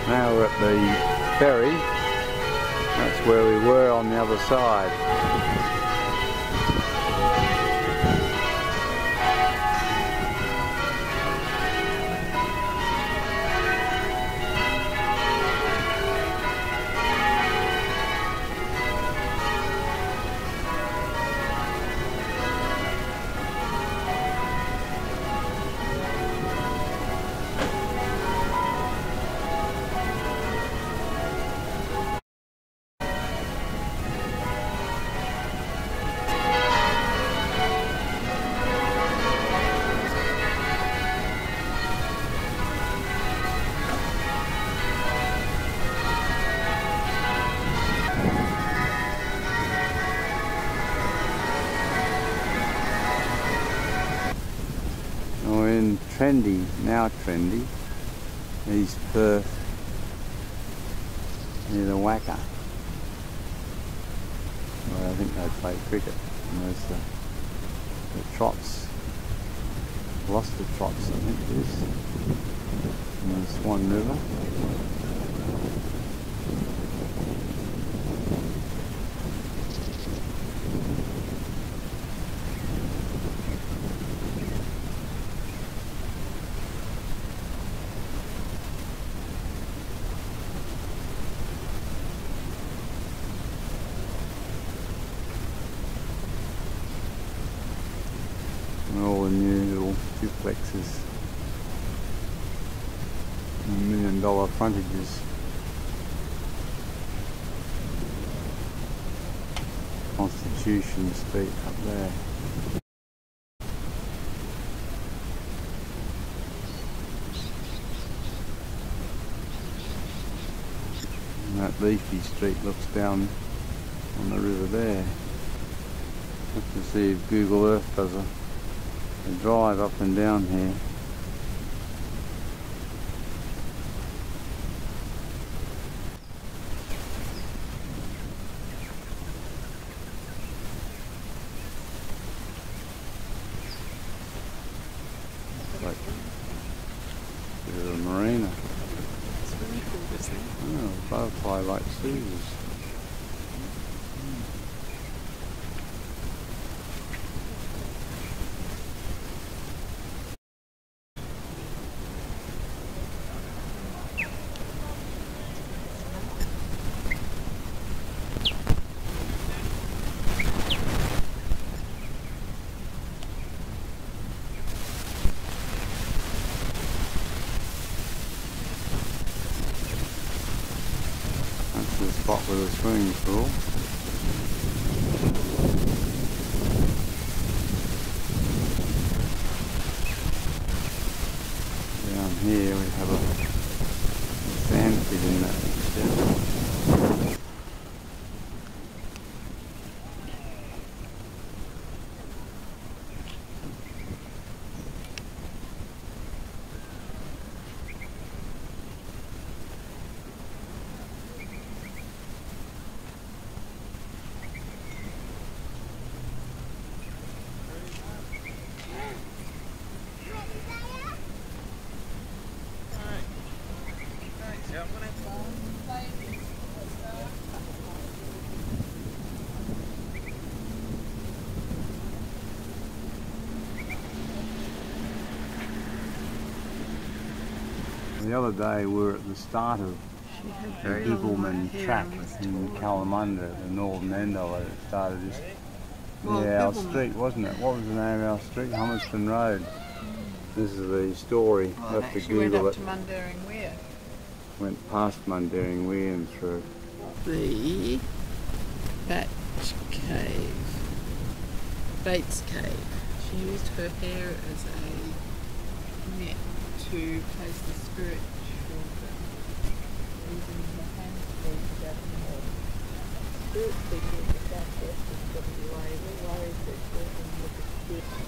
Now we're at the ferry. That's where we were on the other side. Now trendy, East Perth, near the Wacker, where I think they play cricket. And there's the trots, Gloucester trots I think it is, and the Swan River. All the new little duplexes and $1 million frontages. Constitution Street up there. And that leafy street looks down on the river there. Have to see if Google Earth does a drive up and down here. Like a bit of a marina. It's really cool, this thing. Oh, butterfly like Sue's. Spot with a swimming pool. Down here we have a sand pit in that picture. The other day we were at the start of the Weebubbie Track in Kalamunda, the northern end of it. It started just our street, wasn't it? What was the name of our street? Hummerston Road. This is the story. Oh, have to Google went up it. to Mundaring Weir. Went past Mundaring Weir and through. The Batch Cave. Bates Cave. She used her hair as a net to place the spirit children, using her hands to gather more. Spirit figures at southwest of WA were worried that children would escape.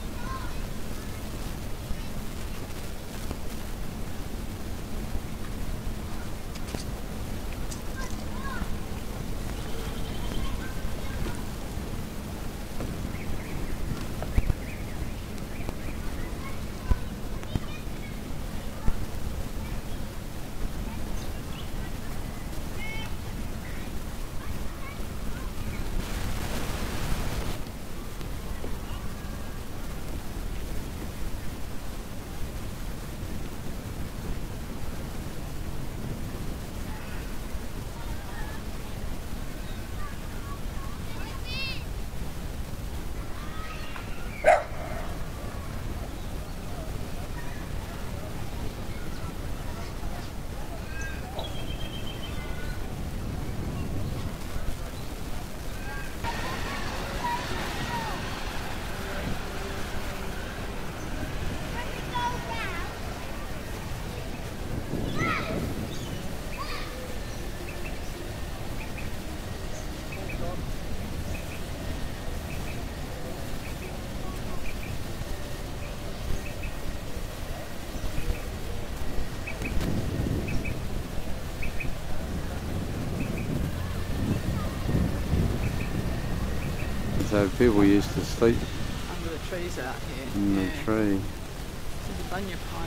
so people used to sleep under the trees out here. in the tree. There's a bunya pine.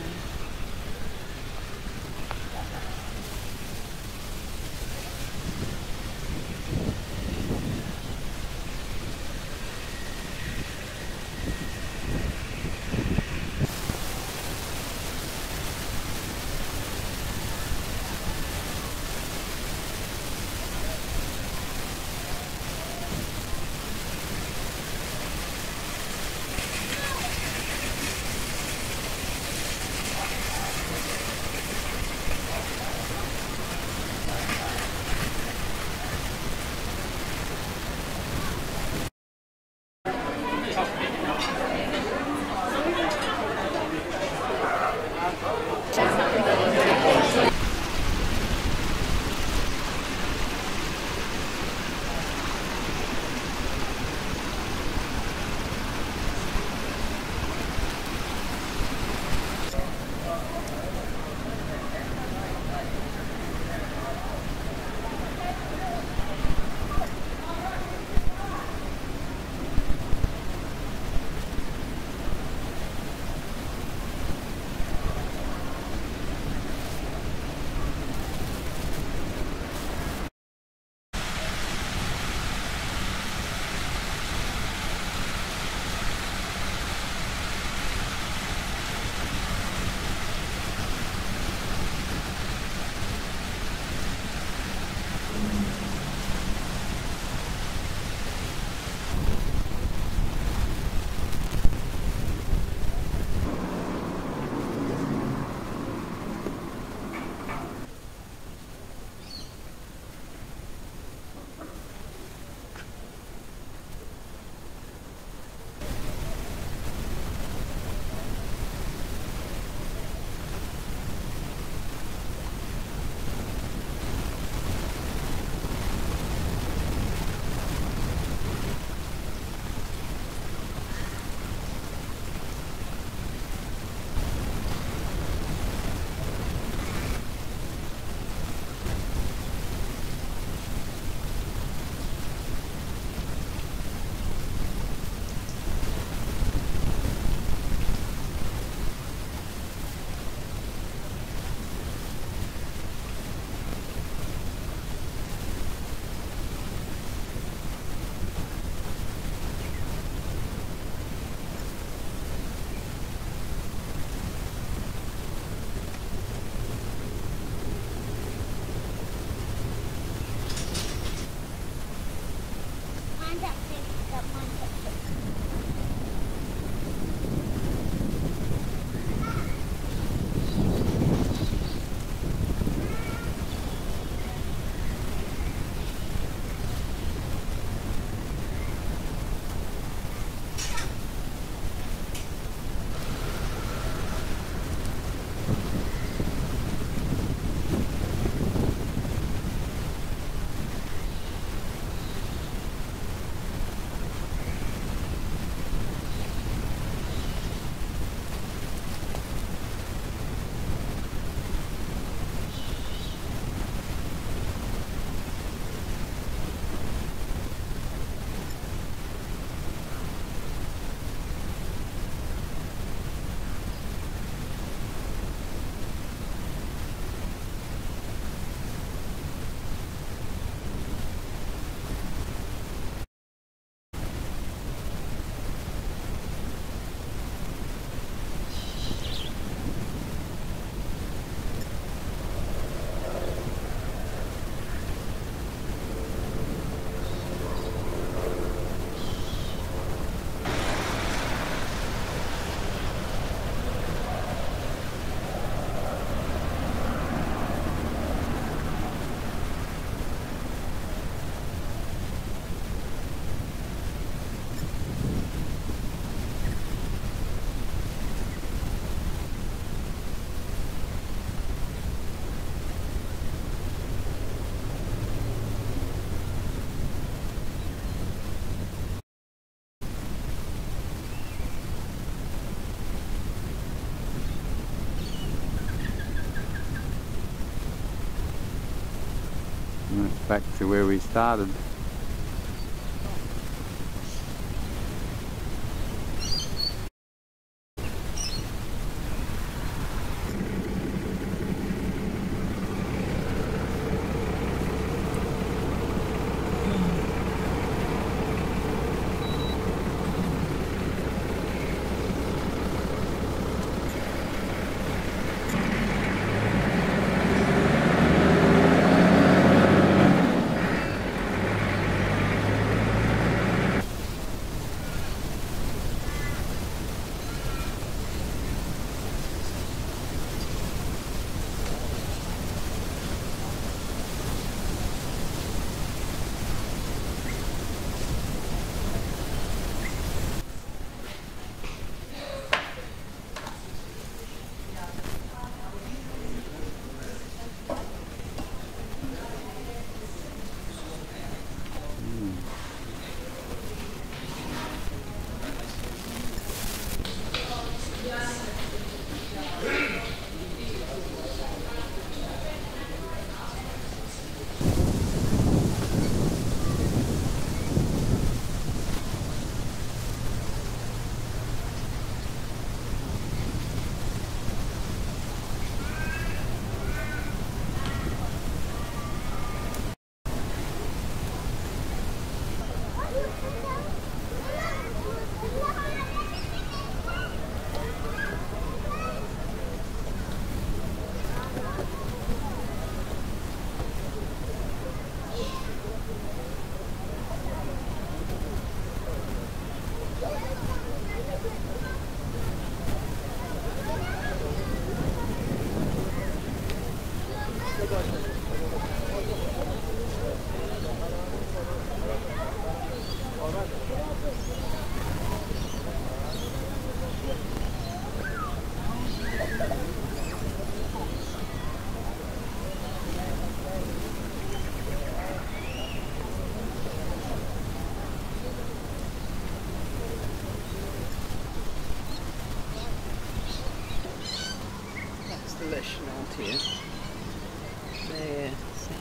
And it's back to where we started. Here. There, see?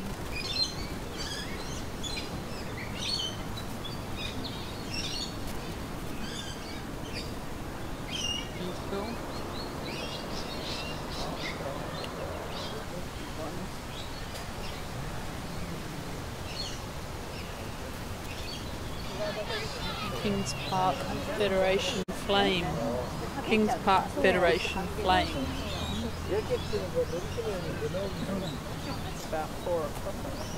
That's cool. Kings Park Federation Flame. Kings Park Federation Flame. It's about 4 o'clock.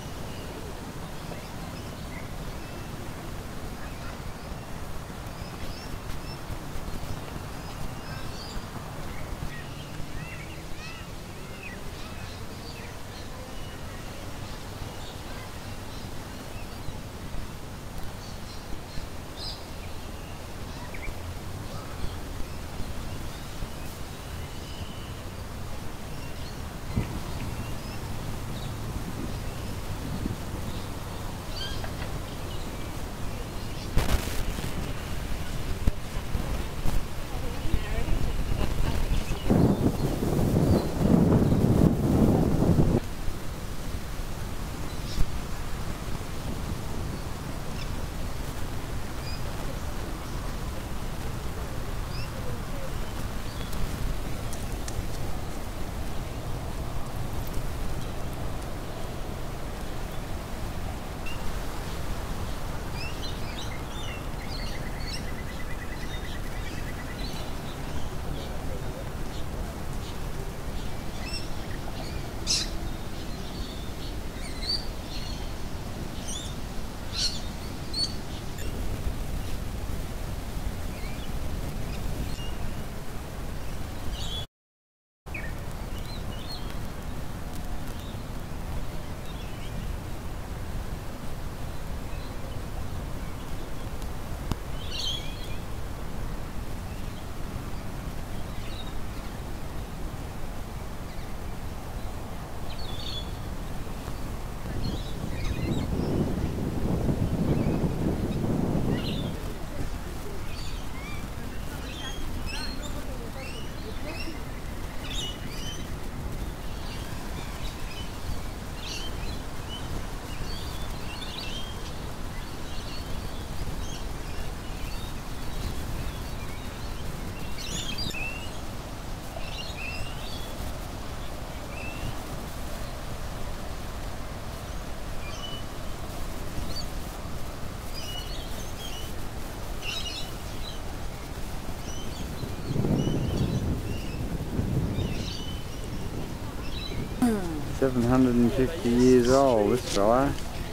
$750 old, this fella.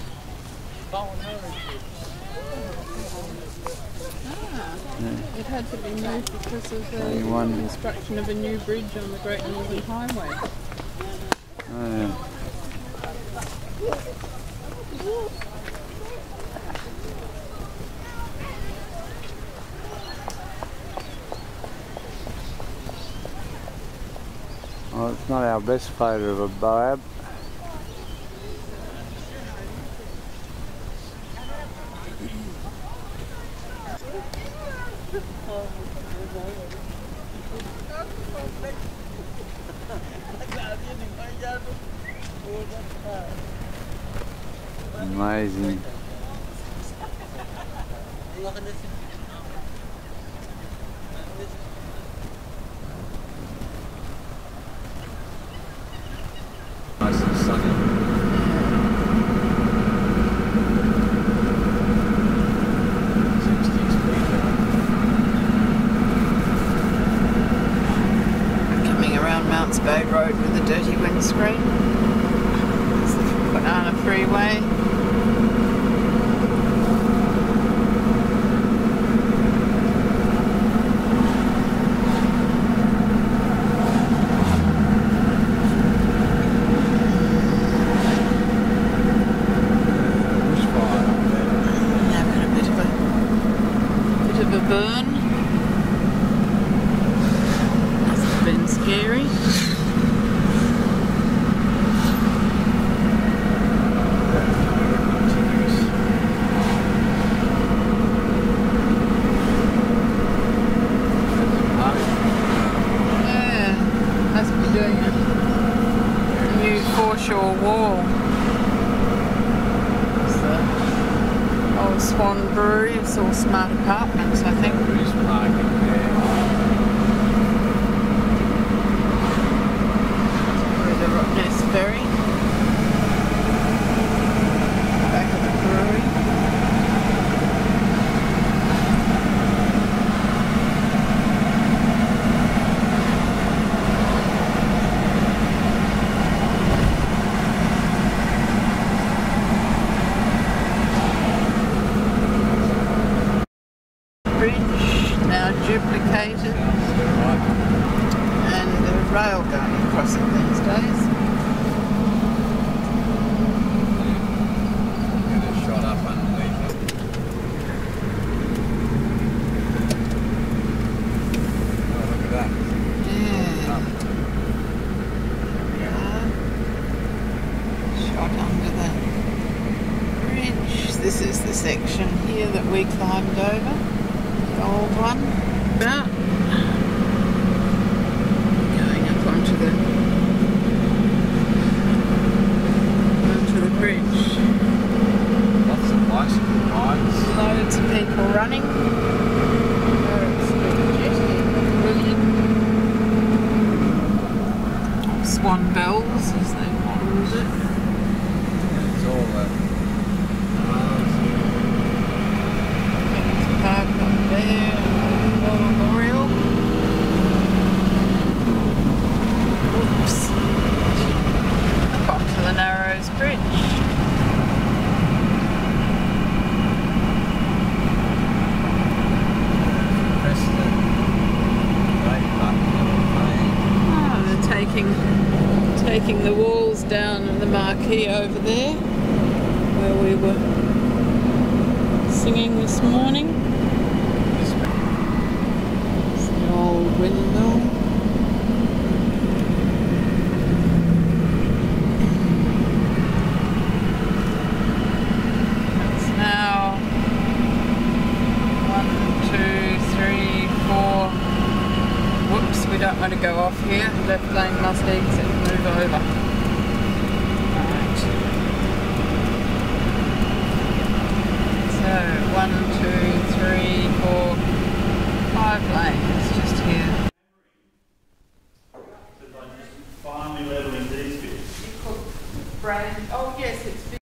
It had to be moved because of the construction of a new bridge on the Great Northern Highway. Oh, yeah. Well, it's not our best photo of a boab. Amazing. Nice and sunny. Coming around Mounts Bay Road with a dirty windscreen. It's the Banana Freeway. wall. It's the Old Swan Brewery. It's all smart apartments, I think. Who's parking there? The Rottnest Ferry. Back of the brewery. Bridge now duplicated. And the rail going across it these days. Get a shot up underneath it. Oh, look at that. Yeah. Shot under that bridge. This is the section here that we climbed over. The old one. About going up onto the bridge. Lots of bicycle rides. Loads of people running. It's a bit jetty, brilliant. Swan bells, as they called it. It's all Park up there, War Memorial. Oops. Up onto the Narrows Bridge. press the brake button on Oh, they're taking the walls down and the marquee over there where we were singing this morning. It's the old windmill. It's now 1, 2, 3, 4. Whoops, we don't want to go off here. Left lane must exit and move over. Right. So 1, 2, 3, 4, 5 lanes just here. Finally levelling these bits. Oh yes, it's